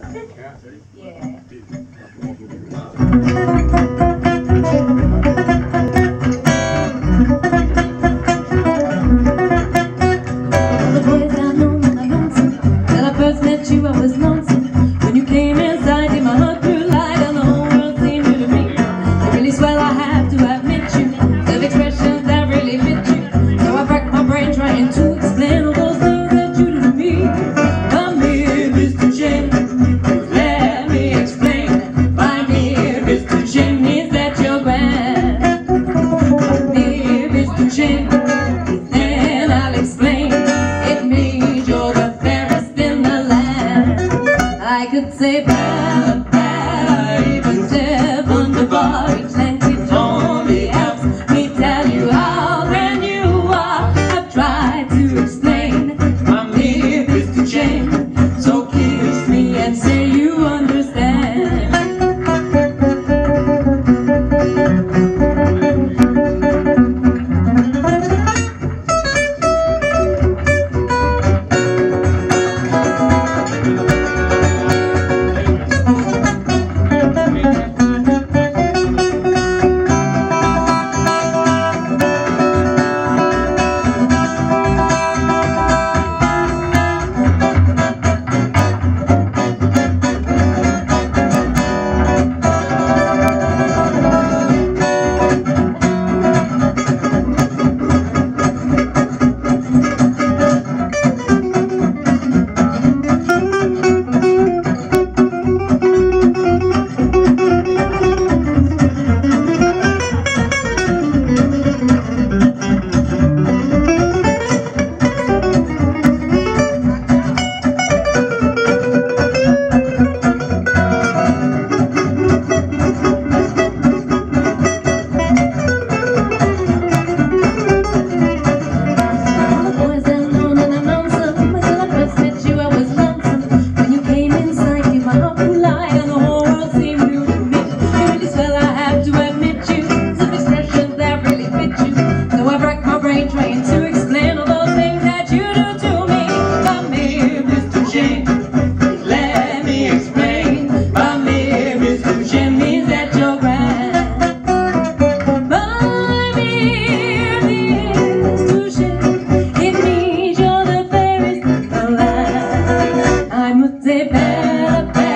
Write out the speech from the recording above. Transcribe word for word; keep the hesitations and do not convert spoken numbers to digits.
Yeah. The days I know when I lonesome, when I first met you I was lonesome. When you came inside, my heart grew light and the whole world seemed new to me. I really swell, I have to admit you, the expressions that really fit you. So I racked my brain trying to explain all those things that you do to me. Come here, Mister Jim, let me explain. My dear Mister Jim, is that your grand? Come here, Mister Jim, then I'll explain. It means you're the fairest in the land. I could say bad, bad, even dead wonderbar, each language on the Alps. Me tell you how grand you are. I've tried to explain. I'm here, Mister Jane, so kiss me and say you understand. Trying to explain all those things that you do to me. Come here, Mister Jim, let me explain. Come here, Mister Jim, means that you're grand. Come here, Mister Jim, it means you're the fairest in the land. I must say better, better.